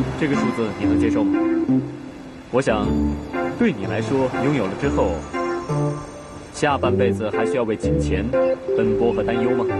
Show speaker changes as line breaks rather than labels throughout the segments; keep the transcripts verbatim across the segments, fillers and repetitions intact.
这个数字你能接受吗？我想，对你来说，拥有了之后，下半辈子还需要为金钱奔波和担忧吗？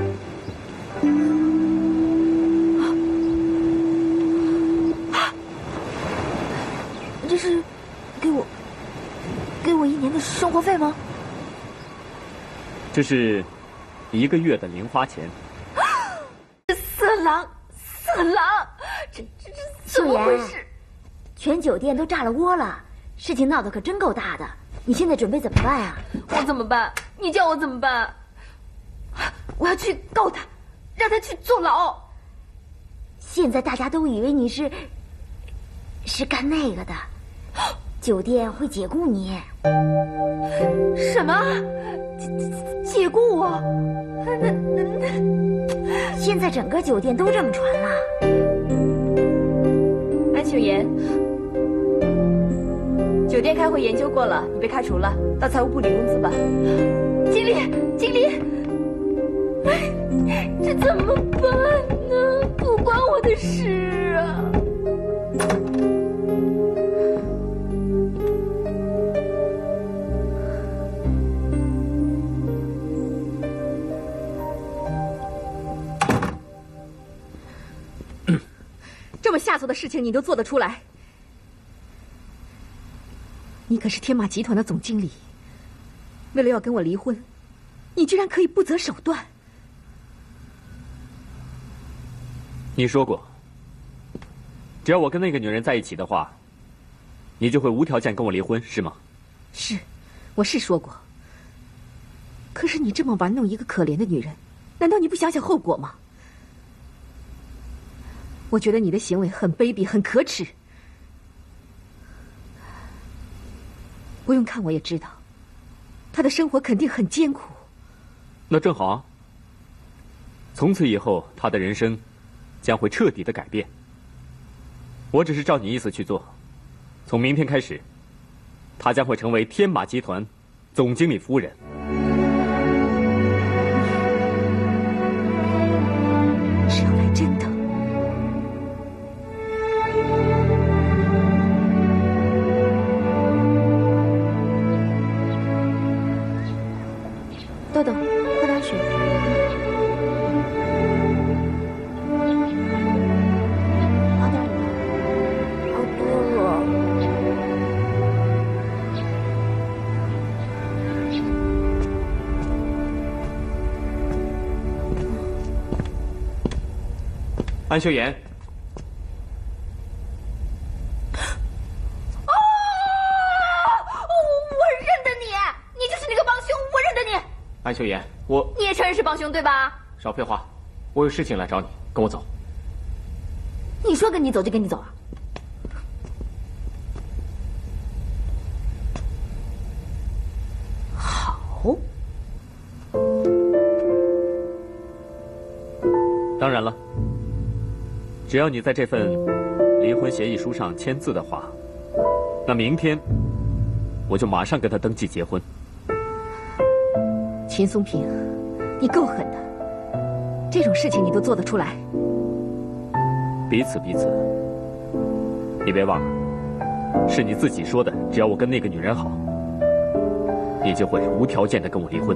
这是给我给我一年的生活费吗？
这是一个月的零花钱。
色狼，色狼，这这这怎么回事？
全酒店都炸了窝了，事情闹得可真够大的。你现在准备怎么办啊？
我怎么办？你叫我怎么办？我要去告他，让他去坐牢。
现在大家都以为你是是干那个的，酒店会解雇你。
什么？解解雇我？那那那……
现在整个酒店都这么传了。
安秀妍，酒店开会研究过了，你被开除了，到财务部领工资吧。经理，经理，哎，这怎么办呢？不关我的事啊！
这么下作的事情你都做得出来？你可是天马集团的总经理，为了要跟我离婚，你居然可以不择手段。
你说过，只要我跟那个女人在一起的话，你就会无条件跟我离婚，是吗？
是，我是说过。可是你这么玩弄一个可怜的女人，难道你不想想后果吗？我觉得你的行为很卑鄙，很可耻。不用看我也知道，他的生活肯定很艰苦。
那正好啊，从此以后他的人生将会彻底的改变。我只是照你意思去做，从明天开始，他将会成为天马集团总经理夫人。
是要来真的？
豆豆，喝点水。
好点了，好多了。
安秀妍。安秀妍，我
你也承认是帮凶对吧？
少废话，我有事情来找你，跟我走。
你说跟你走就跟你走啊？好。
当然了，只要你在这份离婚协议书上签字的话，那明天我就马上跟他登记结婚。
秦松平，你够狠的，这种事情你都做得出来。
彼此彼此，你别忘了，是你自己说的，只要我跟那个女人好，你就会无条件的跟我离婚。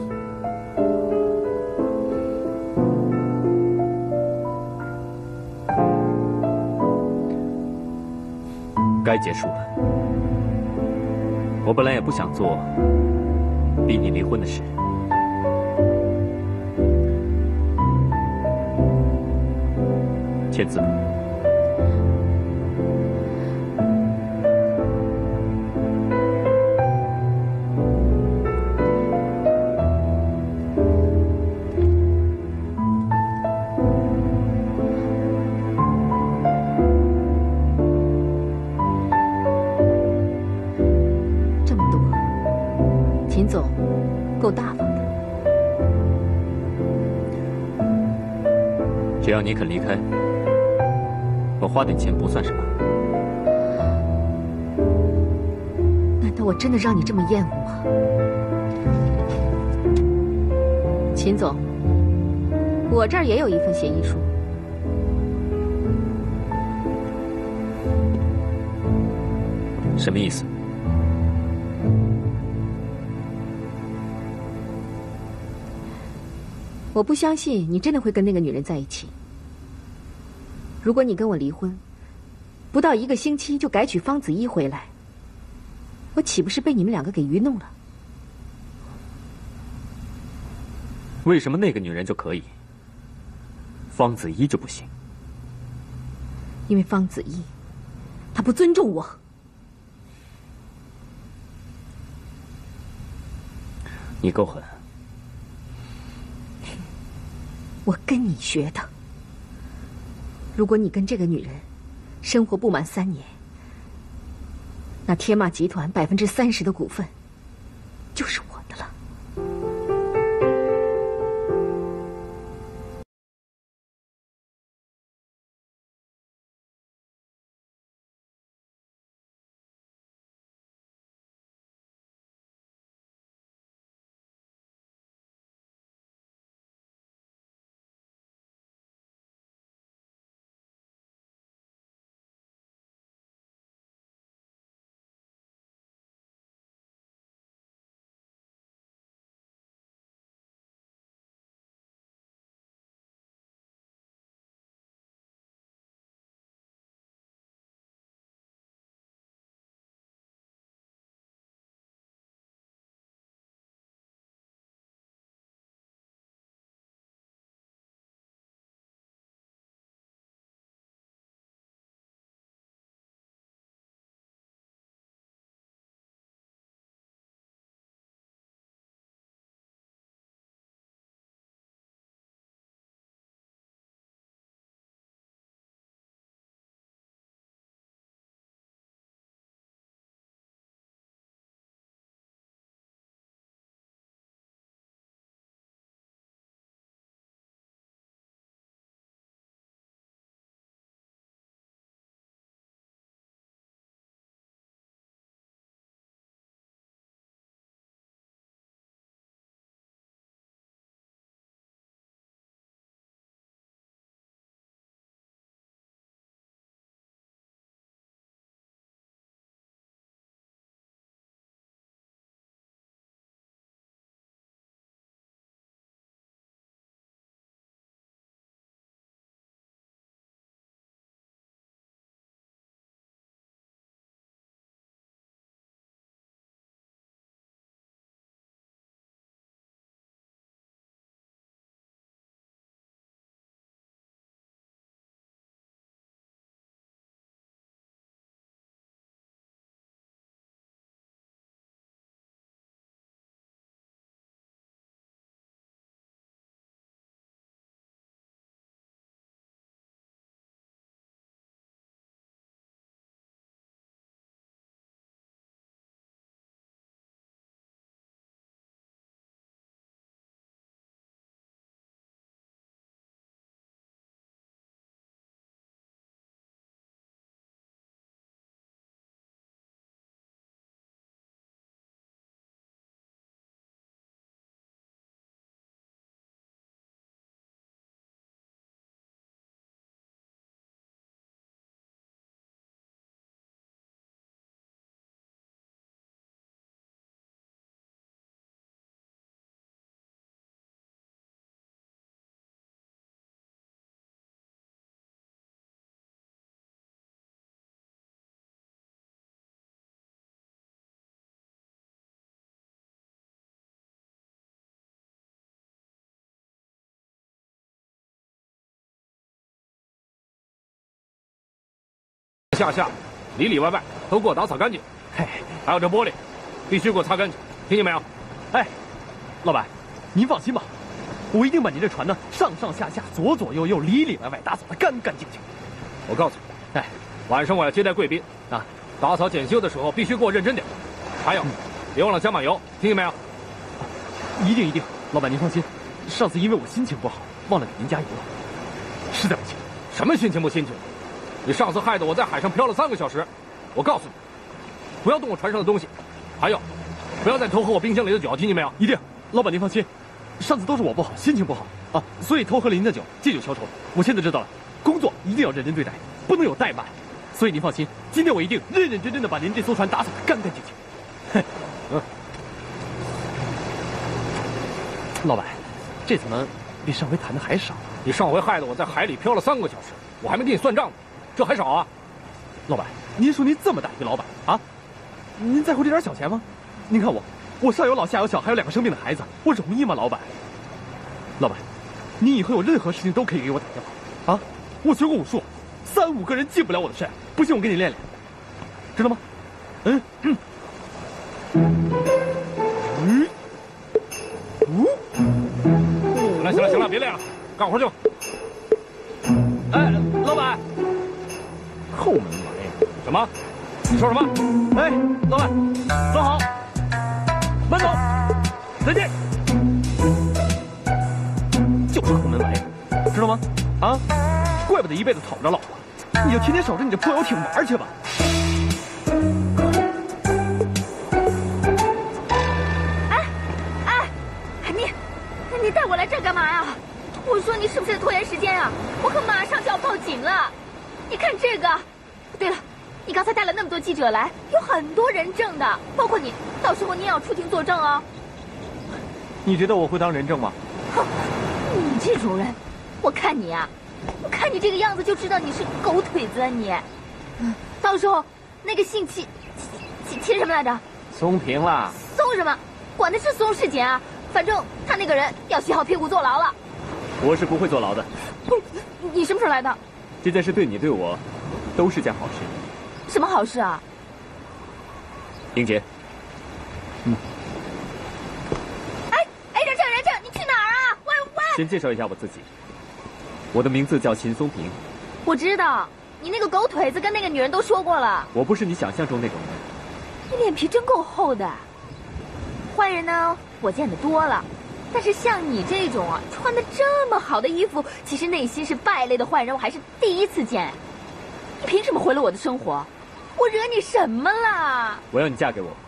该结束了。我本来也不想做逼你离婚的事。签字。
这么多，秦总够大方的。
只要你肯离开，我花点钱不算什么。
难道我真的让你这么厌恶吗？秦总，我这儿也有一份协议书。
什么意思？
我不相信你真的会跟那个女人在一起。如果你跟我离婚，不到一个星期就改娶方子怡回来，我岂不是被你们两个给愚弄了？
为什么那个女人就可以，方子怡就不行？
因为方子怡，她不尊重我。
你够狠。
我跟你学的。如果你跟这个女人生活不满三年，那天马集团百分之三十的股份就是我的了。
下下，里里外外都给我打扫干净。嘿，还有这玻璃，必须给我擦干净，听见没有？
哎，老板，您放心吧，我一定把您这船呢上上下下、左左右右、里里外外打扫得干干净净。
我告诉你，哎，晚上我要接待贵宾啊，打扫检修的时候必须给我认真点。还有，嗯、别忘了加满油，听见没有？
一定一定，老板您放心，上次因为我心情不好，忘了给您加油了，实在不行。
什么心情不心情？你上次害得我在海上漂了三个小时，我告诉你，不要动我船上的东西，还有，不要再偷喝我冰箱里的酒，听见没有？
一定，老板您放心，上次都是我不好，心情不好啊，所以偷喝了您的酒，借酒消愁。我现在知道了，工作一定要认真对待，不能有怠慢。 所以您放心，今天我一定认认真真的把您这艘船打扫得干干净净。哼，嗯。老板，这怎么比上回谈的还少？
你上回害得我在海里漂了三个小时，我还没给你算账呢，这还少啊？
老板，您说您这么大一个老板啊，您在乎这点小钱吗？您看我，我上有老下有小，还有两个生病的孩子，我容易吗，老板？老板，您以后有任何事情都可以给我打电话啊！我学过武术，三五个人进不了我的身，不信我给你练练，知道吗？嗯嗯嗯嗯。
行了行了行了，别练了，干活去吧。
哎，老板，后门来
什么？你说什么？
哎，老板，走好，慢走，再见。就是后门来，知道吗？啊，怪不得一辈子讨不着老婆，你就天天守着你这破游艇玩去吧。
哎，哎，你，你带我来这干嘛呀？我说你是不是拖延时间啊？我可马上就要报警了。你看这个。对了，你刚才带了那么多记者来，有很多人证的，包括你，到时候你也要出庭作证哦。
你觉得我会当人证吗？
哼，你这种人，我看你啊，我看你这个样子就知道你是狗腿子啊你。嗯，到时候那个姓秦秦秦什么来着？
松平了。
松什么？管他是松是紧啊，反正他那个人要洗好屁股坐牢了。
我是不会坐牢的。
你什么时候来的？
这件事对你对我都是件好事。
什么好事啊？
英杰。嗯。
哎哎，人证人证，你去哪儿啊？喂喂！
先介绍一下我自己，我的名字叫秦松平。
我知道，你那个狗腿子跟那个女人都说过了。
我不是你想象中那种人。
你脸皮真够厚的。坏人呢，我见得多了。但是像你这种啊，穿的这么好的衣服，其实内心是败类的坏人，我还是第一次见。你凭什么毁了我的生活？我惹你什么了？
我要你嫁给我。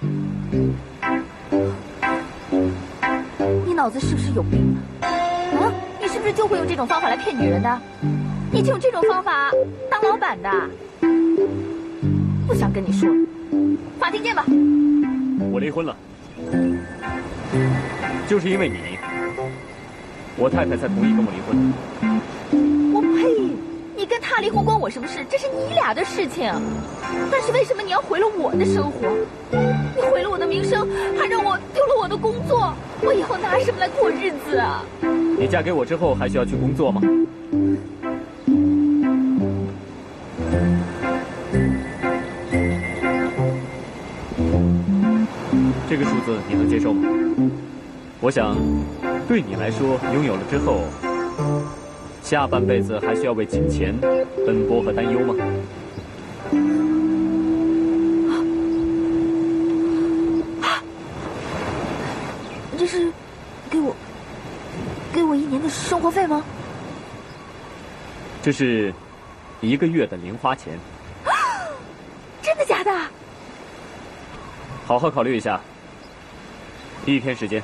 你脑子是不是有病啊？啊，你是不是就会用这种方法来骗女人的？你就用这种方法当老板的？不想跟你说了，法庭见吧。
我离婚了。就是因为你，我太太才同意跟我离婚。
我呸！你跟他离婚关我什么事？这是你俩的事情。但是为什么你要毁了我的生活？你毁了我的名声，还让我丢了我的工作，我以后拿什么来过日子啊？
你嫁给我之后还需要去工作吗？这个数字你能接受吗？我想，对你来说，拥有了之后，下半辈子还需要为金钱奔波和担忧吗？
这是给我给我一年的生活费吗？
这是一个月的零花钱。
真的假的？
好好考虑一下，一天时间。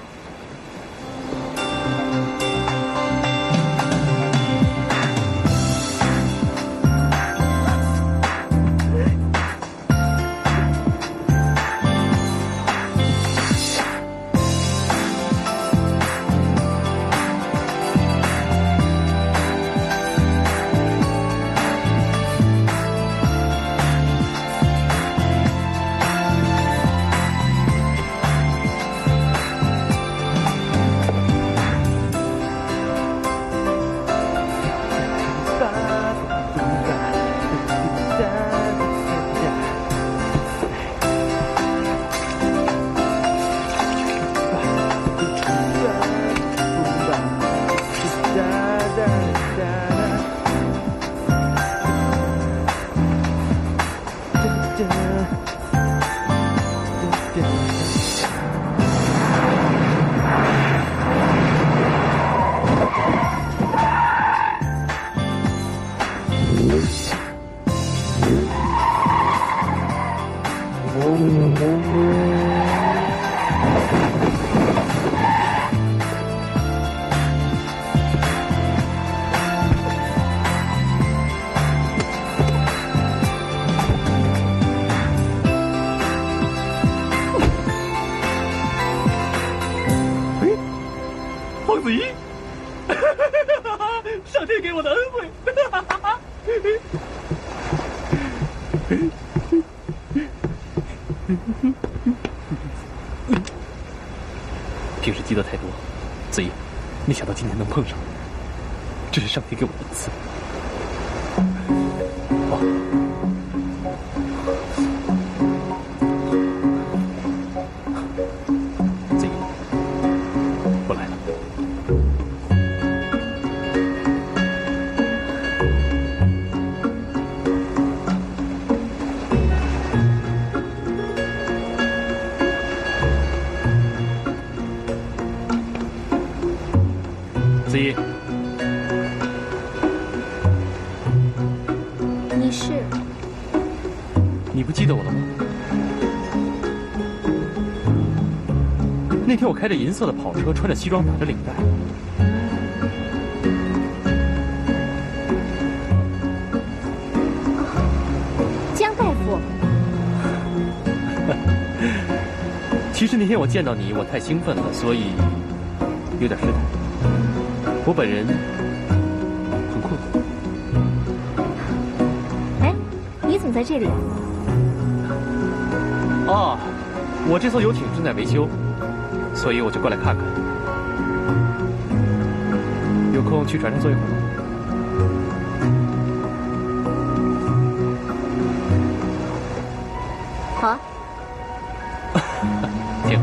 子怡，上天给我的恩惠。平时积德太多，子怡，没想到今天能碰上，这是上天给我的恩赐。哦，子怡，我来了。子怡，
你是？
你不记得我了吗？那天我开着银色的跑车，穿着西装，打着领带。
江大夫。
其实那天我见到你，我太兴奋了，所以有点失态。我本人很困惑。
哎，你怎么在这里？
啊，我这艘游艇正在维修，所以我就过来看看。有空去船上坐一会儿吗？
好啊。
行。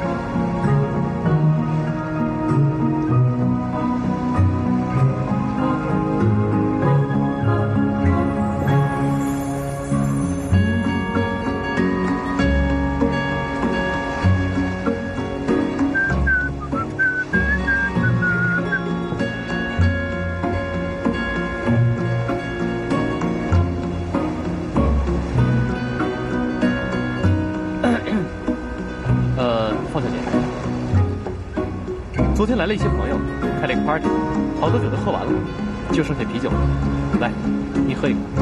昨天来了一些朋友，开了一个 party， 好多酒都喝完了，就剩下啤酒了。来，你喝一口。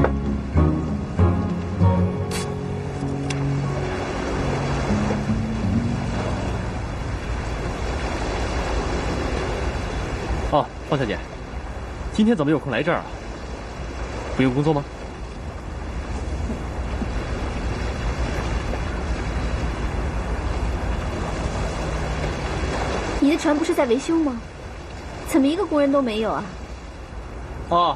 哦，方小姐，今天怎么有空来这儿啊？不用工作吗？
你的船不是在维修吗？怎么一个工人都没有啊？
哦，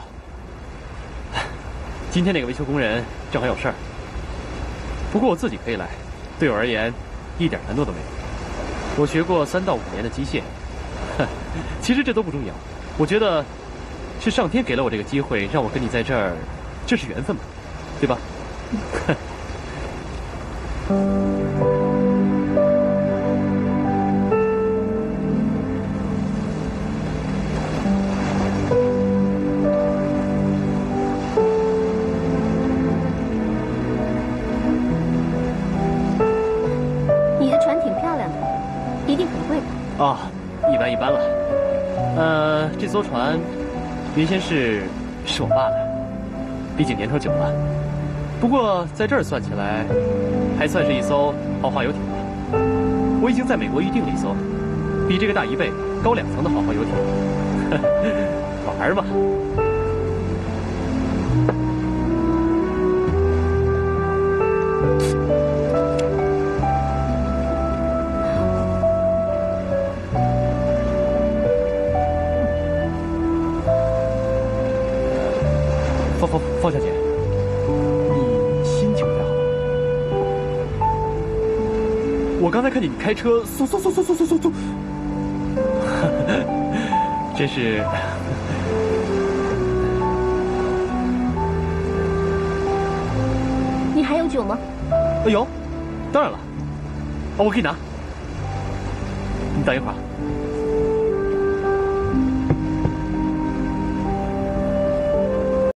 今天那个维修工人正好有事儿。不过我自己可以来，对我而言一点难度都没有。我学过三到五年的机械，其实这都不重要。我觉得是上天给了我这个机会，让我跟你在这儿，这是缘分嘛，对吧？哦，一般一般了。呃，这艘船原先是是我爸的，毕竟年头久了。不过在这儿算起来，还算是一艘豪华游艇吧。我已经在美国预订了一艘，比这个大一倍、高两层的豪华游艇。玩吧。方方方小姐，你心情不太好吗？我刚才看见你开车嗖嗖嗖嗖嗖嗖嗖嗖，真是。
你还有酒吗？
有，当然了。哦，我给你拿。你等一会儿。